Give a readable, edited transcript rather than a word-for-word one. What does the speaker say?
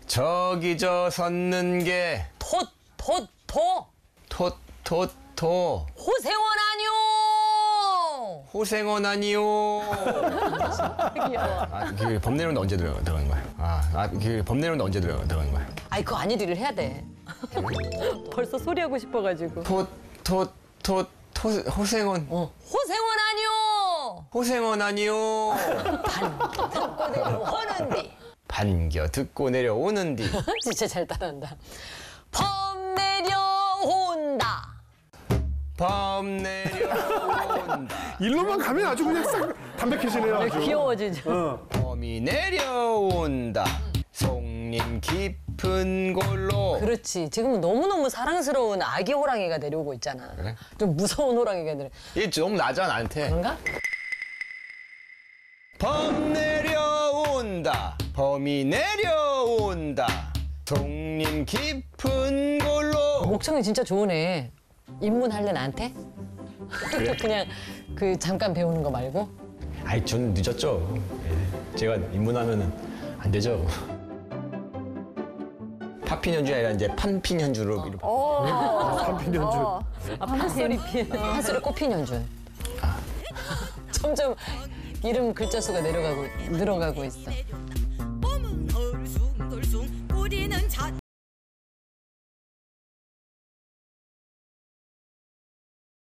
저기 저 섰는 게 토 호생원 아니오. 호생원 아니요. 그 법내로는 언제 들어가는 거야? 그 법내로는 언제 들어가는 거야? 아이 그 아니들을 해야 돼. 벌써 소리하고 싶어가지고. 호생원. 호생원 아니오. 호생원 아니요. 듣고 내려오는디. 반겨 듣고 내려오는디. 진짜 잘 따라한다. 범 내려온다. 범 내려온다. 일로만 가면 아주 그냥 싹 담백해지네요. 아주. 귀여워지죠. 범이 내려온다. 송림 깊은 골로. 그렇지. 지금은 너무너무 사랑스러운 아기 호랑이가 내려오고 있잖아. 그래? 좀 무서운 호랑이가 내려. 이게 좀 낮아 나한테. 그런가? 범 내려온다. 범이 내려온다. 송림 깊은 골로. 목청이 진짜 좋으네. 입문할래 나한테? 그래? 그냥 그 잠깐 배우는 거 말고? 아이 전 늦었죠. 예. 제가 입문하면은 안 되죠. 팝핀 연주가 아니라 이제 판핀 연주로 이렇게. 한핀 연주. 판소리 핀. 판소리 꽃핀 연준. 점점 이름 글자 수가 늘어가고 있어.